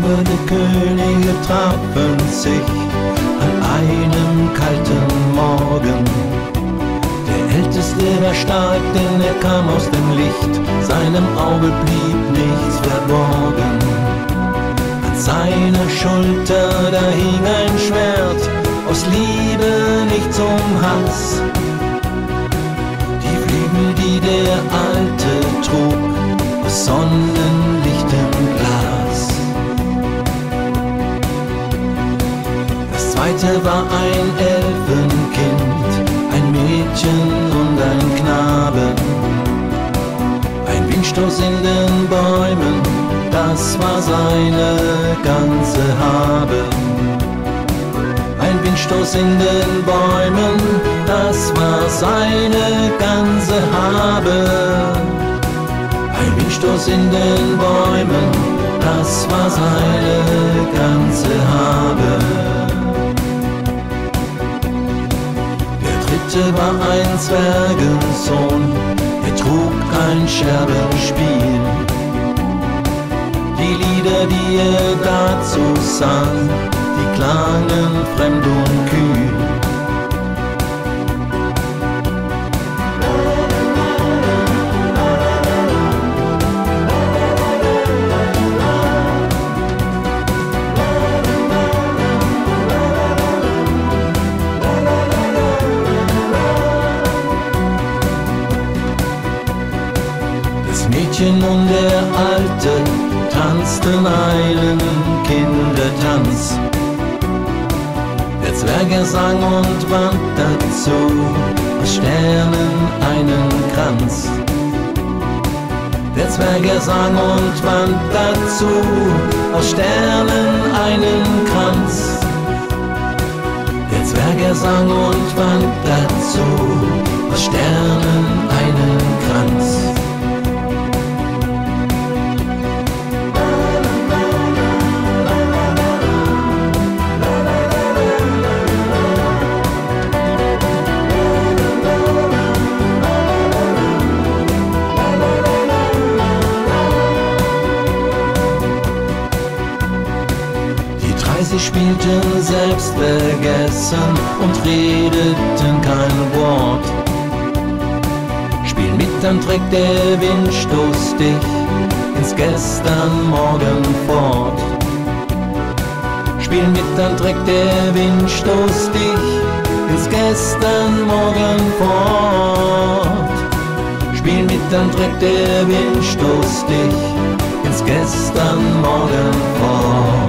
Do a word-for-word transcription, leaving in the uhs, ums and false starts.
Hundertste Könige trafen sich an einem kalten Morgen. Der Älteste war stark, denn er kam aus dem Licht, seinem Auge blieb nichts verborgen. An seiner Schulter, da hing ein Schwert, aus Liebe nicht zum Hass. Die Flügel, die der Alte trug, aus sonnenlichtem Glas. Das zweite war ein Elfenkind, ein Mädchen und ein Knabe. Ein Windstoß in den Bäumen, das war seine ganze Habe. Ein Windstoß in den Bäumen, das war seine ganze Habe. Ein Windstoß in den Bäumen, das war seine ganze Habe. Der dritte war ein Zwergensohn, er trug ein Scherbenspiel. Die Lieder, die er dazu sang, die klangen fremd und kühl. Das Mädchen und der Alte tanzten einen Kindertanz. Der Zwerg, er sang und band dazu aus Sternen einen Kranz. Der Zwerg, er sang und band dazu aus Sternen einen Kranz. Der Zwerg, er sang und band dazu aus Sternen einen Kranz. Sie spielten selbstvergessen und redeten kein Wort. Spiel mit, dann trägt der Windstoß dich ins Gestern morgen fort. Spiel mit, dann trägt der Windstoß dich ins Gestern morgen fort. Spiel mit, dann trägt der Windstoß dich ins Gestern morgen fort.